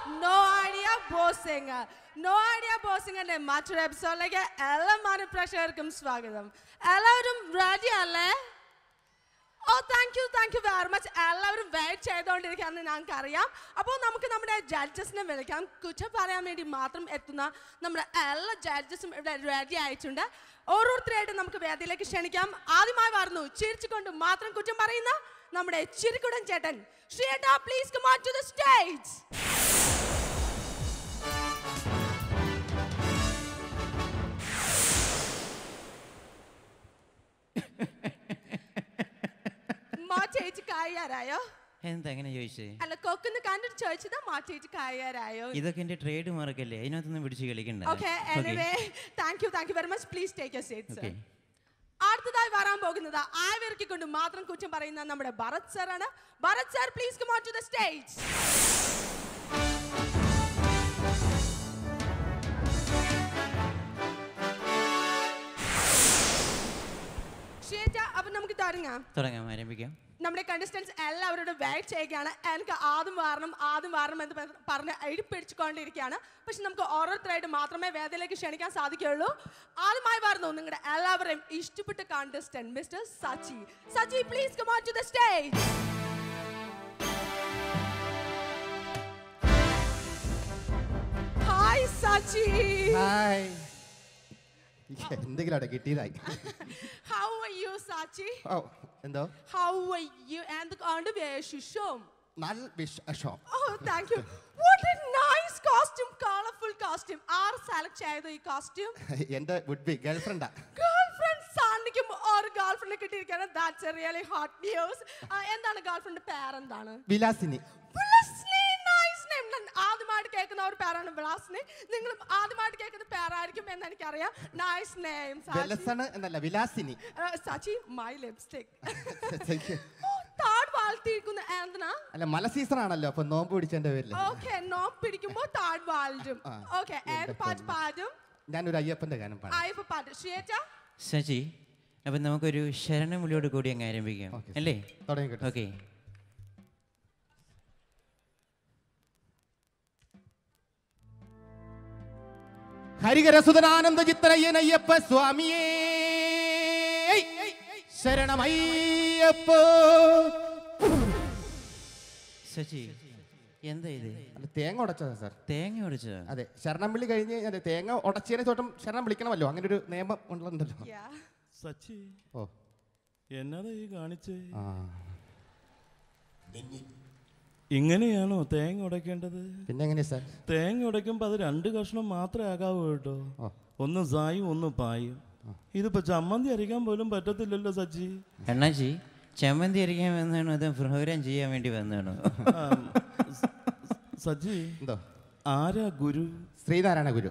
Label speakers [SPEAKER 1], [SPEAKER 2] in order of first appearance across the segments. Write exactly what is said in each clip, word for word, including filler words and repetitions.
[SPEAKER 1] No idea bossing. No idea bossing and മറ്റൊരു എപ്പിസോഡിലേക്ക് എല്ലാ മാനപ്രേക്ഷകർക്കും സ്വാഗതം. എല്ലാവരും റെഡി അല്ലേ? Oh, thank you, thank you very much. എല്ലാവരും വെയിറ്റ് ചെയ്തുകൊണ്ടിരിക്കുകയാണെന്ന് ഞങ്ങൾക്കറിയാം. അപ്പോൾ നമുക്ക് നമ്മുടെ ജഡ്ജസിനെ വിളിക്കാം. കുറ്റം പറയാൻ വേണ്ടി മാത്രം എത്തുന്ന നമ്മുടെ എല്ലാ ജഡ്ജസും ഇവിടെ റെഡി ആയിട്ടുണ്ട്. ഓരോരുത്തരായിട്ട് നമുക്ക് വേദിയിലേക്ക് ക്ഷണിക്കാം. ആദ്യമായി വരുന്നു ചിരിച്ചുകൊണ്ട് മാത്രം കുറ്റം പറയുന്ന നമ്മുടെ ചിരിക്കുടൻ ചേട്ടൻ. ശ്രീയേട്ടാ, please come on to the stage. ചേച്ചി കായാറായോ?
[SPEAKER 2] എന്താ അങ്ങനെ ചോദിച്ചേ?
[SPEAKER 1] അല്ല, കൊക്കുന്ന കണ്ടിട്ട് ചോദിച്ചതാ. മാ ചേച്ചി കായാറായോ?
[SPEAKER 2] ഇതൊക്കെ എന്റെ ട്രേഡ് മാർക്കല്ലേ, അതിനകത്തൊന്നും പിടിച്ച് കളിക്കണ്ട.
[SPEAKER 1] Okay, anyway thank you thank you very much. Please take your seats. അടുത്തതായി വരാൻ പോകുന്നത് ആയവർക്കൊണ്ട് മാത്രം കുറ്റം പറയുന്ന നമ്മുടെ ഭരത് സർ ആണ്. Bharat sir, please come on to the stage. അപ്പൊ നമുക്ക് തുടങ്ങാം
[SPEAKER 2] തുടങ്ങാം ആരംഭിക്കാം.
[SPEAKER 1] നമ്മുടെ കണ്ടസ്റ്റൻസ് എല്ലാവരോടും വെയിറ്റ് ചെയ്യുകയാണ്. എനിക്ക് ആദ്യം വാരണം ആദ്യം വാരണം എന്ന് പറഞ്ഞ് എഴുപ്പിടിച്ചുകൊണ്ടിരിക്കുകയാണ്. പക്ഷെ നമുക്ക് ഓരോരുത്തരായിട്ട് മാത്രമേ വേദിയിലേക്ക് ക്ഷണിക്കാൻ സാധിക്കുകയുള്ളൂ. ആദ്യമായി വരുന്നു നിങ്ങളുടെ എല്ലാവരെയും ഇഷ്ടപ്പെട്ട contestant mister Sachi. Sachi, please come on to the stage. Hi Sachi.
[SPEAKER 3] Hi. എന്തെങ്കിലും കിട്ടിയതായി.
[SPEAKER 1] How are you, Sachi?
[SPEAKER 3] ഓ, എന്തോ?
[SPEAKER 1] How are you? എന്തൊക്കെയാണ് വിശേഷം?
[SPEAKER 3] നല്ല വിശേഷം.
[SPEAKER 1] Oh, thank you. What a nice costume, colorful costume. ആര് സെലക്ട് ചെയ്തു ഈ കോസ്റ്റ്യൂം?
[SPEAKER 3] എന്റെ വുഡ് ബി ഗേൾഫ്രണ്ടാ.
[SPEAKER 1] ഗേൾഫ്രണ്ട് സാന്നിക്കും ഒരു ഗേൾഫ്രണ്ട് കിട്ടിയിരിക്കുകയാണ്. That's a really hot news. എന്താണ് ഗേൾഫ്രണ്ട് പേരെന്താണ്?
[SPEAKER 3] വിലാസിനി.
[SPEAKER 1] Vilasini, nice name. ആദ്യമായിട്ട് കേൾക്കുന്ന ഒരു പേരാണ് വിലാസിനി. നിങ്ങൾ ആദ്യമായിട്ട് കേൾക്കുന്ന പേരായിരിക്കും എന്ന് എനിക്കറിയാം. Nice name.
[SPEAKER 3] വിലസന എന്നല്ല, Vilasini.
[SPEAKER 1] Sachi, my lipstick.
[SPEAKER 3] Thank you.
[SPEAKER 1] താട് വാഴ്ത്തിയിരിക്കുന്ന എന്തിനാ?
[SPEAKER 3] അല്ല, മല സീസൺ ആണല്ലോ, അപ്പൊ നോമ്പ് പിടിച്ചതിന്റെ പേരില്.
[SPEAKER 1] ഓക്കെ, നോമ്പ് പിടിക്കുമ്പോ താട് വാഴും. ഓക്കെ, ഏത് പാട്ട് പാടും?
[SPEAKER 3] ഞാനൊരു അയ്യപ്പന്റെ ഗാനം പാടാം.
[SPEAKER 1] അയ്യപ്പ പാട്ട്. ശ്രീയേട്ടാ.
[SPEAKER 2] സച്ചി, അപ്പൊ നമുക്കൊരു ശരണമുള്ളിയോട് കൂടി അങ്ങ് ആരംഭിക്കാം അല്ലേ?
[SPEAKER 3] തുടങ്ങിക്കോട്ടെ.
[SPEAKER 2] ഓക്കെ.
[SPEAKER 3] ഹരിഹരസുതനാനന്ദ ചിത്തനയ്യനയ്യപ്പ സ്വാമിയേ ശരണമയ്യപ്പ.
[SPEAKER 2] സച്ചി, എന്താ ഇത്?
[SPEAKER 3] തേങ്ങ ഉടച്ചതാ സാർ.
[SPEAKER 2] തേങ്ങ ഉടച്ചതാ?
[SPEAKER 3] അതെ, ശരണം വിളി കഴിഞ്ഞ് അതെ തേങ്ങ ഉടച്ചതിനെ ചോട്ടം ശരണം വിളിക്കണമല്ലോ, അങ്ങനെ ഒരു നിയമം ഉണ്ടല്ലോ.
[SPEAKER 4] സച്ചി,
[SPEAKER 3] ഓ
[SPEAKER 4] എന്നതാ ഈ കാണിച്ചേ?
[SPEAKER 3] ആ,
[SPEAKER 4] ഇങ്ങനെയാണോ തേങ്ങ ഉടയ്ക്കേണ്ടത്?
[SPEAKER 3] പിന്നെ എങ്ങനെയാ സാർ?
[SPEAKER 4] തേങ്ങ ഉടയ്ക്കുമ്പോ അത് രണ്ട് കഷ്ണം മാത്രമേ ആകാവൂ കേട്ടോ. ഒന്ന് സായും ഒന്ന് പായും. ഇതിപ്പോ ചമ്മന്തി അരിക്കാൻ പോലും പറ്റത്തില്ലല്ലോ സച്ചി.
[SPEAKER 2] അണ്ണാച്ചി, ചമ്മന്തി അരിക്കാൻ വന്നാണോ അത് പ്രോഗ്രാം ചെയ്യാൻ വേണ്ടി വന്നാണോ?
[SPEAKER 4] സച്ചി,
[SPEAKER 3] എന്തോ?
[SPEAKER 4] ആരാ ഗുരു?
[SPEAKER 3] ശ്രീനാരായണ ഗുരു.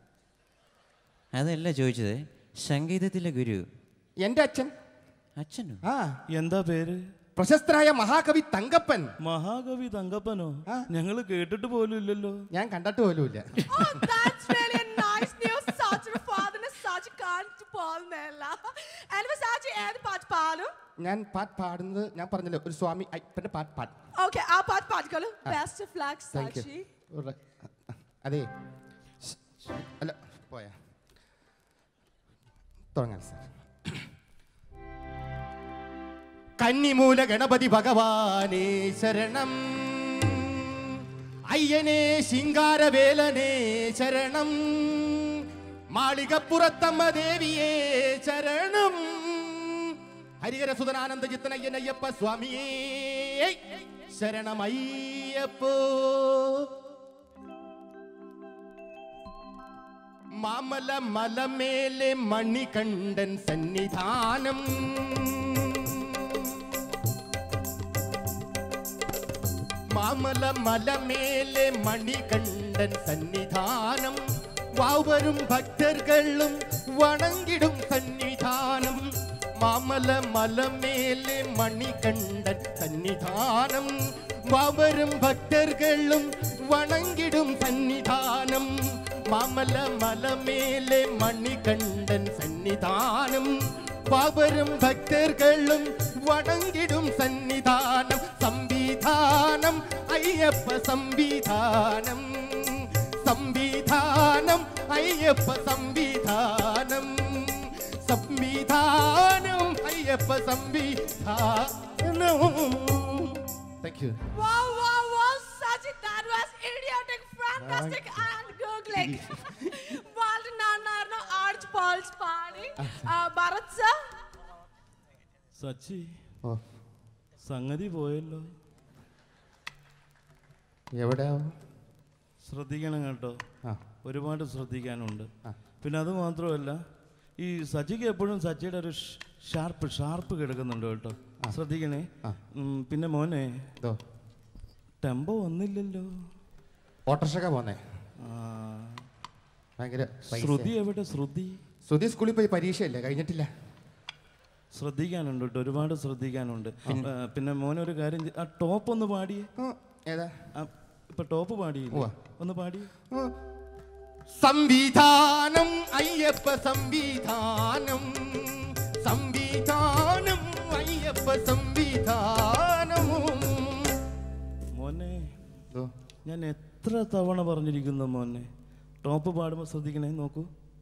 [SPEAKER 2] അതല്ല ചോദിച്ചത്, സംഗീതത്തിലെ ഗുരു.
[SPEAKER 3] എന്റെ അച്ഛൻ.
[SPEAKER 2] അച്ഛനോ?
[SPEAKER 3] ആ.
[SPEAKER 4] എന്താ പേര്?
[SPEAKER 3] പ്രശസ്തരായ മഹാകവി തങ്കപ്പൻ.
[SPEAKER 4] മഹാകവി തങ്കപ്പനോ? ഞങ്ങള് കേട്ടിട്ട് പോലും ഇല്ലല്ലോ.
[SPEAKER 3] ഞാൻ കണ്ടിട്ട് പോലും ഇല്ല. ഞാൻ പാട്ട് പാടുന്നത് ഞാൻ പറഞ്ഞല്ലോ, ഒരു സ്വാമി അയ്യപ്പന്റെ പാട്ട് പാടും.
[SPEAKER 1] ഓക്കേ, ആ പാട്ട് പാടിക്കോളൂ. Best of luck Sachi.
[SPEAKER 3] അതെ, അല്ല പോയാ തുടങ്ങാൻ സാർ. കന്നിമൂല ഗണപതി ഭഗവാനേ ശരണം, അയ്യനേ ശിങ്കാരവേലനേ ശരണം, മാളികപ്പുറത്തമ്മ ദേവിയേ ശരണം, ഹരിഹരസുതനാനന്ദ ചിത്തനയ്യനയ്യപ്പ സ്വാമിയേ ശരണമയ്യപ്പോ. മാമല മലമേലെ മണികണ്ഠൻ സന്നിധാനം, മാമല മലമേലെ മണികണ്ഠൻ സന്നിധാനം, വാവരും ഭക്തர்களுം വണങ്ങിടും സന്നിധാനം. മാമല മലമേലെ മണികണ്ഠൻ സന്നിധാനം, വാവരും ഭക്തர்களுം വണങ്ങിടും സന്നിധാനം. മാമല മലമേലെ മണികണ്ഠൻ സന്നിധാനം, വാവരും ഭക്തர்களுം വണങ്ങിടും സന്നിധാനം. സംവിധാനം അയ്യപ്പ സംവിധാനം സംവിധാനം അയ്യപ്പ സംവിധാനം സംവിധാനം അയ്യപ്പ സംവിധാനം. Thank you.
[SPEAKER 1] Wow, wow, wow, Sajid, that was idiotic, fantastic, and googling. വളരെ നന്നായിരുന്നു ആർച്ച് പോൾസ് പാടി. ഭരത് സർ,
[SPEAKER 4] സച്ചി
[SPEAKER 3] ഓ
[SPEAKER 4] സംഗതി പോയല്ലോ.
[SPEAKER 3] എവിടെയാ?
[SPEAKER 4] ശ്രദ്ധിക്കണം കേട്ടോ,
[SPEAKER 3] ആ
[SPEAKER 4] ഒരുപാട് ശ്രദ്ധിക്കാനുണ്ട്.
[SPEAKER 3] ആ.
[SPEAKER 4] പിന്നെ അത് മാത്രമല്ല, ഈ സച്ചിക്ക് എപ്പോഴും സച്ചിയുടെ ഒരു ഷാർപ്പ് ഷാർപ്പ് കിടക്കുന്നുണ്ട് കേട്ടോ, ശ്രദ്ധിക്കണേ. ഉം, പിന്നെ മോനെ
[SPEAKER 3] ഇതോ
[SPEAKER 4] ടെമ്പോ വന്നില്ലല്ലോ.
[SPEAKER 3] ഓട്ടർഷക്ക പോന്നേ.
[SPEAKER 4] ആ,
[SPEAKER 3] ഭയങ്കര
[SPEAKER 4] ശ്രുതി എവിടെ? ശ്രുതി
[SPEAKER 3] ശ്രുതി സ്കൂളിൽ പോയി പരീക്ഷയല്ലേ, കഴിഞ്ഞിട്ടില്ല.
[SPEAKER 4] ശ്രദ്ധിക്കാനുണ്ട് കേട്ടോ, ഒരുപാട് ശ്രദ്ധിക്കാനുണ്ട്. ആ, പിന്നെ മോനെ ഒരു കാര്യം ചെയ്യ്, ആ ടോപ്പ് ഒന്ന് പാടിയേ.
[SPEAKER 3] ഏതാ?
[SPEAKER 4] ഇപ്പൊ ടോപ്പ് പാടിയില്ലേ, ഒന്ന് പാടിയേ.
[SPEAKER 3] സംവിധാനം അയ്യപ്പ സംവിധാനം സംവിധാനം അയ്യപ്പ സംവിധാനം.
[SPEAKER 4] മോനെ ഞാൻ എത്ര തവണ പറഞ്ഞിരിക്കുന്നു മോനെ, ടോപ്പ് പാടുമ്പോൾ ശ്രദ്ധിക്കണേ. നോക്കൂ,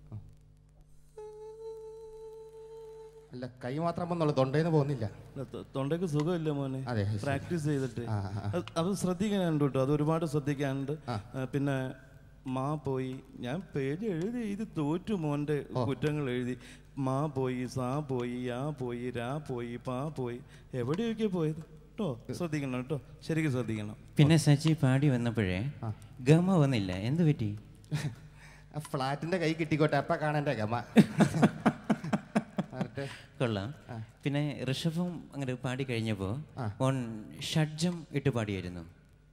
[SPEAKER 3] അല്ല കൈ മാത്രം വന്നുള്ളൂ, തൊണ്ടേന്ന് പോകുന്നില്ല.
[SPEAKER 4] തൊണ്ടയ്ക്ക് സുഖമില്ല മോനെ,
[SPEAKER 3] അതെ,
[SPEAKER 4] പ്രാക്ടീസ് ചെയ്തിട്ട്.
[SPEAKER 3] ആ, ആ.
[SPEAKER 4] അത് അത് ശ്രദ്ധിക്കാനുണ്ട് കേട്ടോ, അത് ഒരുപാട് ശ്രദ്ധിക്കാനുണ്ട്. ആ, പിന്നെ മാ പോയി, ഞാൻ പേജ് എഴുതി ഇത് തോറ്റു മോൻ്റെ കുറ്റങ്ങൾ എഴുതി. മാ പോയി, സാ പോയി, യാ പോയി, രാ പോയി, പാ പോയി, എവിടെയൊക്കെ പോയത് കേട്ടോ, ശ്രദ്ധിക്കണം കേട്ടോ, ശരിക്കും ശ്രദ്ധിക്കണം.
[SPEAKER 2] പിന്നെ സച്ചി പാടി വന്നപ്പോഴേ ഗമ വന്നില്ല, എന്ത് പറ്റി?
[SPEAKER 3] ഫ്ലാറ്റിന്റെ കൈ കിട്ടിക്കോട്ടെ, അപ്പ കാണാൻ്റെ ഗമ.
[SPEAKER 2] കൊള്ളാം. പിന്നെ ഋഷഭം അങ്ങനെ പാടി കഴിഞ്ഞപ്പോ ഓൺ ഷഡ്ജം ഇട്ട് പാടിയായിരുന്നു.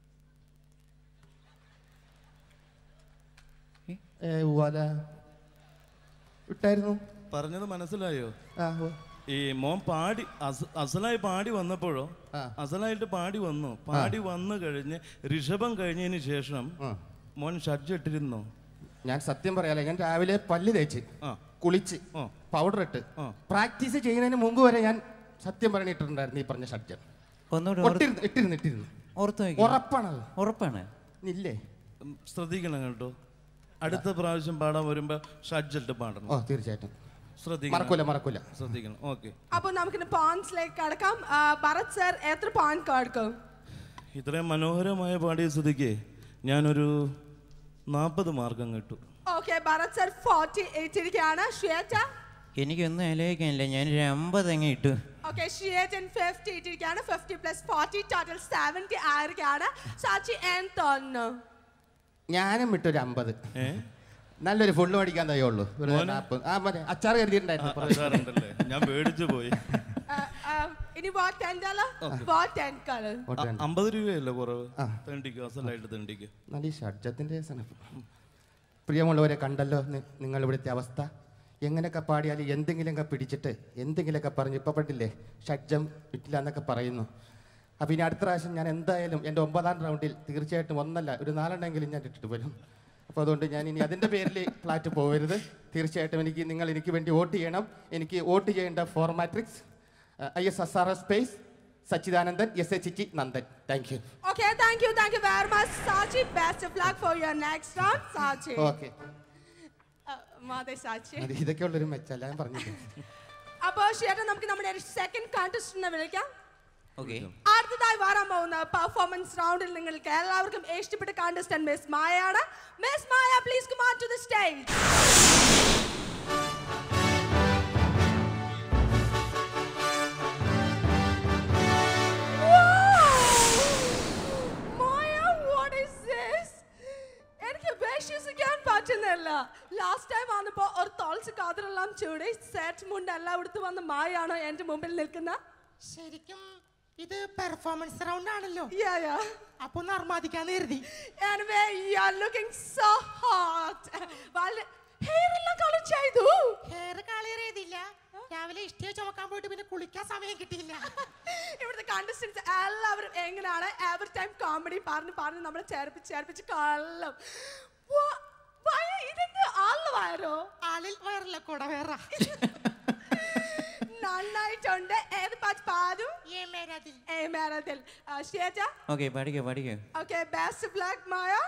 [SPEAKER 3] ഇട്ടായിരുന്നു.
[SPEAKER 4] പറഞ്ഞത് മനസ്സിലായോ?
[SPEAKER 3] ആ,
[SPEAKER 4] ഈ മോൻ പാടി അസ- അസലായി പാടി വന്നപ്പോഴോ, അസലായിട്ട് പാടി വന്നു, പാടി വന്നു കഴിഞ്ഞ് ഋഷഭം കഴിഞ്ഞതിന് ശേഷം മോൻ ഷഡ്ജ് ഇട്ടിരുന്നോ?
[SPEAKER 3] ഞാൻ സത്യം പറയാലോ, ഞാൻ രാവിലെ പല്ല് തേച്ച് കുളിച്ച് പൗഡർ ഇട്ട് പ്രാക്ടീസ് ചെയ്യുന്നതിന് മുമ്പ് വരെ ഞാൻ സത്യം പറഞ്ഞിട്ടുണ്ടായിരുന്നു ഈ പറഞ്ഞ ഷഡ്ജം.
[SPEAKER 2] ഒന്നുകൂടെ
[SPEAKER 3] ഇട്ടിരുന്നു ഇട്ടിരുന്നു
[SPEAKER 2] ഓർത്ത്
[SPEAKER 3] ഉറപ്പാണത്.
[SPEAKER 2] ഉറപ്പാണ്.
[SPEAKER 3] ഇല്ലേ?
[SPEAKER 4] ഉം, ശ്രദ്ധിക്കണം കേട്ടോ, അടുത്ത പ്രാവശ്യം പാടാൻ വരുമ്പോ ഷഡ്ജ് ഇട്ട് പാടണം.
[SPEAKER 3] ഓ തീർച്ചയായിട്ടും
[SPEAKER 4] ശ്രദ്ധിക്കണം,
[SPEAKER 3] മറക്കൂല മറക്കൂല
[SPEAKER 4] ശ്രദ്ധിക്കണം. ഓക്കെ,
[SPEAKER 1] അപ്പൊ നമുക്ക് പോയിന്റ്സിലേക്ക് കടക്കാം. ഭരത് സർ എത്ര പോയിന്റ് കൊടുക്കും?
[SPEAKER 4] ഇത്രയും മനോഹരമായ പാടിയ സ്ഥിതിക്ക് ഞാനൊരു നാൽപ്പത് മാർക്കം കിട്ടും.
[SPEAKER 1] Okay, Bharat sir forty eight ഇരിക്കുകയാണ്. ശ്വേത?
[SPEAKER 2] എനിക്കൊന്നും ആലോചിക്കാനില്ല, ഞാനൊരു അമ്പത് അങ്ങ് ഇട്ടു.
[SPEAKER 1] ഓക്കെ, ശ്വേതൻ ഫിഫ്റ്റി ഇട്ടിരിക്കുകയാണ്. Fifty plus forty total seventy ആയിരിക്കുകയാണ്. സാച്ചി എന്ത് തോന്നുന്നു?
[SPEAKER 3] ഞാനും വിട്ടൊരു അമ്പത്. നല്ലൊരു ഫുള്ള് മേടിക്കാൻ തയ്യുള്ളൂ. അച്ചാർ കരുതിയിട്ടുണ്ടായിരുന്നു,
[SPEAKER 4] ഞാൻ പേടിച്ചു പോയി.
[SPEAKER 1] ഇനി what ten dollar what ten colour
[SPEAKER 4] അമ്പത് രൂപയല്ലേ കുറവ്? തെണ്ടിക്കോ, അസലായിട്ട് തെണ്ടിക്കോ.
[SPEAKER 3] നല്ല ഈ ഷഡ്ജത്തിന്റെ പ്രിയമുള്ളവരെ കണ്ടല്ലോ നിങ്ങൾ ഇവിടുത്തെ അവസ്ഥ. എങ്ങനെയൊക്കെ പാടിയാലും എന്തെങ്കിലുമൊക്കെ പിടിച്ചിട്ട് എന്തെങ്കിലുമൊക്കെ പറഞ്ഞു. ഇപ്പം പറ്റില്ലേ ഷഡ്ജം ഇട്ടില്ല എന്നൊക്കെ പറയുന്നു. അപ്പം ഇനി അടുത്ത പ്രാവശ്യം ഞാൻ എന്തായാലും എൻ്റെ ഒമ്പതാം റൗണ്ടിൽ തീർച്ചയായിട്ടും ഒന്നല്ല ഒരു നാലെണ്ണെങ്കിലും ഞാൻ ഇട്ടിട്ട് വരും. അപ്പോൾ അതുകൊണ്ട് ഞാൻ ഇനി അതിൻ്റെ പേരിൽ ഫ്ലാറ്റ് പോകരുത്. തീർച്ചയായിട്ടും എനിക്ക് നിങ്ങൾ എനിക്ക് വേണ്ടി വോട്ട് ചെയ്യണം. എനിക്ക് വോട്ട് ചെയ്യേണ്ട ഫോർമാട്രിക്സ് I S S R S space Sachidanandan S A ചിച്ചി നന്ദൻ. Thank you.
[SPEAKER 1] Okay, thank you thank you very much Sachi. Best of luck for your next round Sachi.
[SPEAKER 3] Okay, ഇതൊക്കെ ഉള്ളൊരു മെച്ചല്ല ഞാൻ പറഞ്ഞില്ല.
[SPEAKER 1] അപ്പോൾ ചേട്ടാ നമുക്ക് നമ്മുടെ സെക്കൻഡ് കോntestant വിളിക്കാം.
[SPEAKER 2] ഓക്കെ,
[SPEAKER 1] അടുത്തതായി വരാൻ പോകുന്ന പെർഫോമൻസ് റൗണ്ടിൽ നിങ്ങൾക്ക് എല്ലാവർക്കും ഇഷ്ടപ്പെട്ട കോntestant മിസ് മായയാണ്. Miss Maya, please come on to the stage. Last time വന്നപ്പോ ഒരു തോൾസ് കാതറെല്ലാം ചൂടി സെറ്റ് മുണ്ട് എല്ലാം എടുത്ത് വന്ന മായാണ് എന്റെ മുമ്പിൽ നിൽക്കുന്ന.
[SPEAKER 5] ശരിക്കും ഇത് പെർഫോമൻസ് റൗണ്ട് ആണല്ലോ.
[SPEAKER 1] Yeah, yeah.
[SPEAKER 5] അപ്പൊ നർമാദിക്കാന്ന് കരുതി.
[SPEAKER 1] Anyway, you are looking so hot. വളരെ ഹെയർ എല്ലാം കളർ ചെയ്തു.
[SPEAKER 5] ഹെയർ കളർ ചെയ്തില്ല, രാവിലെ ഇഷ്ടിക ചുമക്കാൻ പോയിട്ട് പിന്നെ കുളിക്കാൻ സമയം കിട്ടിയില്ല.
[SPEAKER 1] ഇവിടുത്തെ കണ്ടസ്റ്റൻസ് എല്ലാവരും എങ്ങനെയാണ് എവറി ടൈം കോമഡി പറഞ്ഞ് പറഞ്ഞ് നമ്മളെ ചേർപ്പിച്ച് ചേർപ്പിച്ച് കള്ളം. ഇതെന്ത് ആളിൽ വയറോ?
[SPEAKER 5] ആളിൽ വയറില്ല കൂടെ വേറെ.
[SPEAKER 1] നന്നായിട്ടുണ്ട്. ഏത് പാട്ട് പാടും?
[SPEAKER 5] ये मेरा दिल.
[SPEAKER 1] ഏ മേരാ ദിൽ. ശ്വേത?
[SPEAKER 2] ഓക്കെ പാടിക്കോ പാടിക്കോ.
[SPEAKER 1] Okay, best of luck, Maya.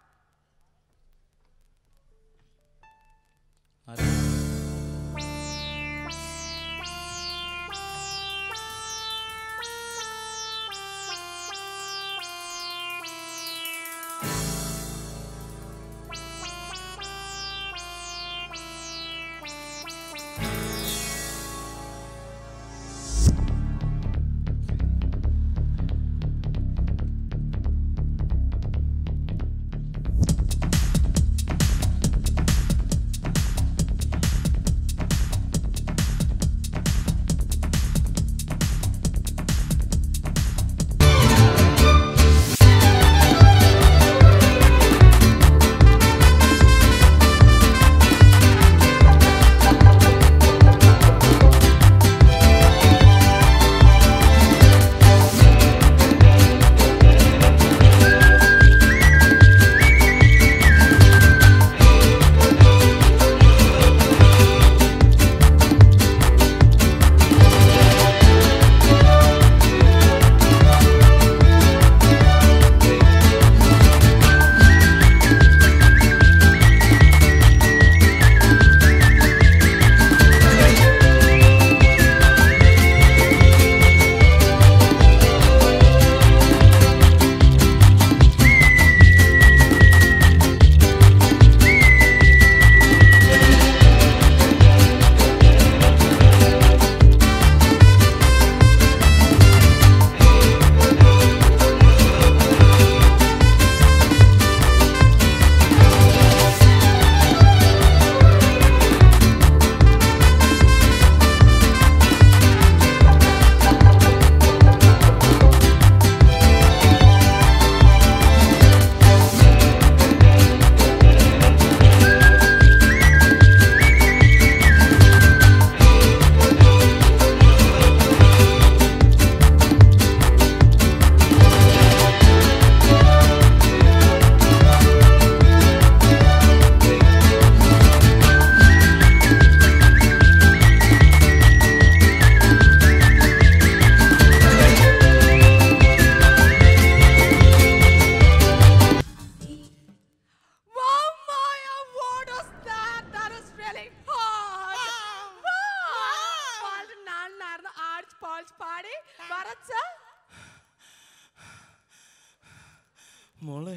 [SPEAKER 4] മോളെ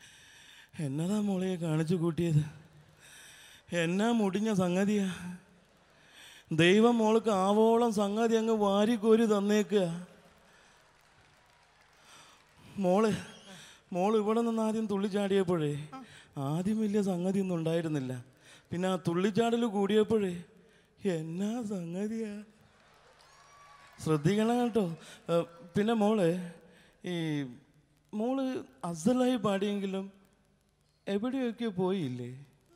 [SPEAKER 4] എന്നതാ മോളെ കാണിച്ചു കൂട്ടിയത്? എന്നാ മുടിഞ്ഞ സംഗതിയാ. ദൈവം മോൾക്ക് ആവോളം സംഗതി അങ്ങ് വാരിക്കോരി തന്നേക്കുക. മോള് മോൾ ഇവിടെ നിന്ന് ആദ്യം തുള്ളിച്ചാടിയപ്പോഴേ ആദ്യം വലിയ സംഗതി ഒന്നും ഉണ്ടായിരുന്നില്ല. പിന്നെ ആ തുള്ളിച്ചാടൽ കൂടിയപ്പോഴേ എന്നാ സംഗതിയാ. ശ്രദ്ധിക്കണം കേട്ടോ. പിന്നെ മോളെ ഈ മോള് അസലായി പാടിയെങ്കിലും എവിടെയൊക്കെ പോയില്ലേ?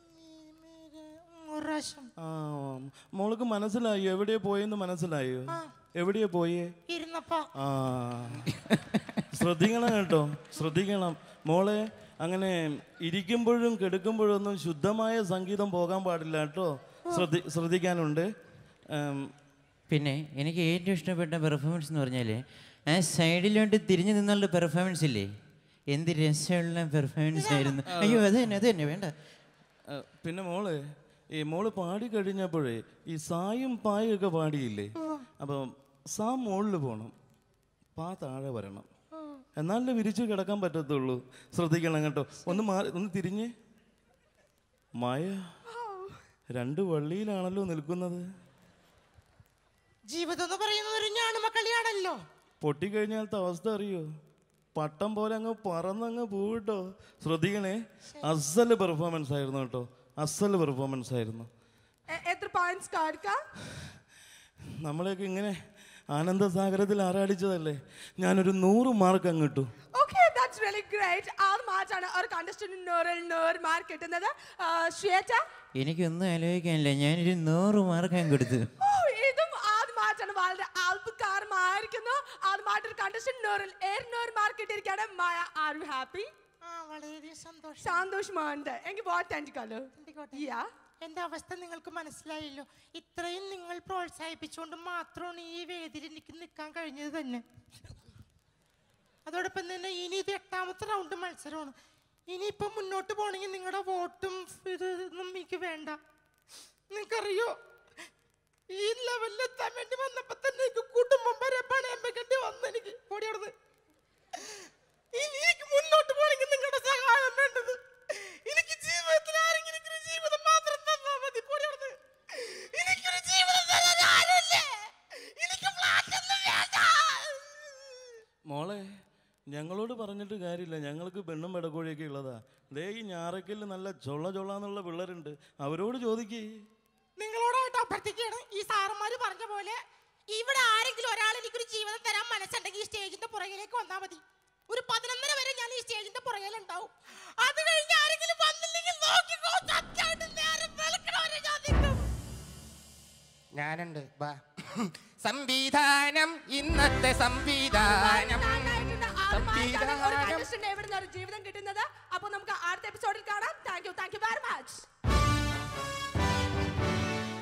[SPEAKER 4] ആ മോൾക്ക് മനസ്സിലായോ എവിടെയാ പോയെന്ന്? മനസ്സിലായോ എവിടെയാ പോയേ? ആ ശ്രദ്ധിക്കണം കേട്ടോ, ശ്രദ്ധിക്കണം മോളെ. അങ്ങനെ ഇരിക്കുമ്പോഴും കെടുക്കുമ്പോഴും ഒന്നും ശുദ്ധമായ സംഗീതം പോകാൻ പാടില്ല കേട്ടോ. ശ്രദ്ധി ശ്രദ്ധിക്കാനുണ്ട്.
[SPEAKER 2] പിന്നെ എനിക്ക് ഏറ്റവും ഇഷ്ടപ്പെട്ട പെർഫോമൻസ് എന്ന് പറഞ്ഞാൽ ആ സൈഡിലോട്ട് തിരിഞ്ഞു നിന്നുള്ള പെർഫോമൻസ് ഇല്ലേ, എന്ത് രസമുള്ള പെർഫോമൻസ് ആയിരുന്നു. അയ്യോ അത് തന്നെ അത് തന്നെ വേണ്ട.
[SPEAKER 4] പിന്നെ മോള് ഈ മോള് പാടി കഴിഞ്ഞപ്പോഴേ ഈ സായും പായും ഒക്കെ പാടിയില്ലേ, അപ്പം സാ മുകളിൽ പോകണം, പാ താഴെ വരണം, എന്നാലേ വിരിച്ച് കിടക്കാൻ പറ്റത്തുള്ളൂ. ശ്രദ്ധിക്കണം കേട്ടോ. ഒന്ന് മാറി ഒന്ന് തിരിഞ്ഞ്. മായ രണ്ട് വള്ളിയിലാണല്ലോ നിൽക്കുന്നത്.
[SPEAKER 5] ജീവിതം എന്ന് പറയുന്നത് ഒരു ഞാണുമക്കളിയാണല്ലോ.
[SPEAKER 4] പൊട്ടിക്കഴിഞ്ഞാലത്തെ അവസ്ഥ അറിയോ? പട്ടം പോലെ അങ്ങ് പറന്നങ്ങ് പോവിട്ടോ. ശ്രദ്ധിക്കണേ. അസല് പെർഫോമൻസ് ആയിരുന്നു കേട്ടോ, അസല് പെർഫോമൻസ് ആയിരുന്നു. നമ്മളെയൊക്കെ ഇങ്ങനെ ആനന്ദസാഗരത്തിൽ ആറാടിച്ചതല്ലേ. ഞാനൊരു നൂറ് മാർക്ക് അങ്ങ് കിട്ടു.
[SPEAKER 2] എനിക്കൊന്നും ആലോചിക്കാനില്ല, ഞാനൊരു നൂറ് മാർക്ക് അങ്ങ് കൊടുത്തു.
[SPEAKER 1] വളരെ അത്ഭുതകരമായിരിക്കുന്നു. ആദ്യമായിട്ടൊരു കണ്ടസ്റ്റന്റ് നൂറിൽ ഏഴ് നൂറ് മാർക്ക് കിട്ടിയിരിക്കുകയാണ്. Maya, are you happy?
[SPEAKER 5] വളരെ സന്തോഷം.
[SPEAKER 1] സന്തോഷമുണ്ട്. എനിക്ക് പോട്ടെ. യാ
[SPEAKER 5] എന്റെ അവസ്ഥ നിങ്ങൾക്ക് മനസ്സിലായല്ലോ. ഇത്രയും നിങ്ങൾ പ്രോത്സാഹിപ്പിച്ചുകൊണ്ട് മാത്രമാണ് ഈ വേദിയിൽ എനിക്ക് നിൽക്കാൻ കഴിഞ്ഞത് തന്നെ. അതോടൊപ്പം തന്നെ ഇനി ഇത് എട്ടാമത്തെ റൗണ്ട് മത്സരമാണ്. ഇനിയിപ്പം മുന്നോട്ട് പോകണമെങ്കിൽ നിങ്ങളുടെ വോട്ടും ഇതൊന്നും എനിക്ക് വേണ്ട. നിങ്ങൾക്കറിയോ, ഈ ലെവലിലെത്താൻ വേണ്ടി വന്നപ്പോ തന്നെ എനിക്ക് കുടുംബം വരെ പണയം വെക്കേണ്ടി വന്നു. എനിക്ക് ഓടിയോടത് ഇനി എനിക്ക് മുന്നോട്ട് പോകണമെങ്കിൽ നിങ്ങളുടെ സഹായം വേണ്ടത്. എനിക്ക് ജീവിതത്തിൽ ആരെങ്കിലും എനിക്കൊരു ജീവിതം മാത്രം തന്നാൽ മതി. ഓടിയോടത് എനിക്കൊരു ജീവിതം തരാൻ ആരുമില്ല. എനിക്ക് ഫ്ലാറ്റ് ഒന്നും വേണ്ട.
[SPEAKER 4] മോളെ, ഞങ്ങളോട് പറഞ്ഞിട്ട് കാര്യമില്ല. ഞങ്ങൾക്ക് പെണ്ണും പെടക്കോഴിയൊക്കെ ഉള്ളതാ. ദേ ഈ ഞാറക്കല് നല്ല ചൊള്ള ചൊള്ളാന്നുള്ള പിള്ളേരുണ്ട്, അവരോട് ചോദിക്കേ.
[SPEAKER 5] നിങ്ങളോടായിട്ട് അഭ്യർത്ഥിക്കുകയാണ്, ഈ സാറന്മാര് പറഞ്ഞ പോലെ ഇവിടെ ആരെങ്കിലും ഒരാൾ എനിക്കൊരു ജീവിതം തരാൻ മനസ്സുണ്ടെങ്കിൽ ഈ സ്റ്റേജിന്റെ പുറകിലേക്ക് വന്നാൽ മതി. ഒരു പതിനൊന്നര വരെ ഞാൻ ഈ സ്റ്റേജിന്റെ പുറകിലുണ്ടാവും. അത് കഴിഞ്ഞ് ആരെങ്കിലും വന്നില്ലെങ്കിൽ നോക്കിക്കോ, സത്യമായിട്ട് നേരം വെളുക്കണവരെ ഞാൻ നിൽക്കും.
[SPEAKER 3] ഞാനുണ്ട്. ബാ. സംവിധാനം, ഇന്നത്തെ സംവിധാനം.
[SPEAKER 1] ഒരു ജീവിതം കിട്ടുന്നത്. അപ്പൊ നമുക്ക് അടുത്ത എപ്പിസോഡിൽ കാണാം. Thank you thank U.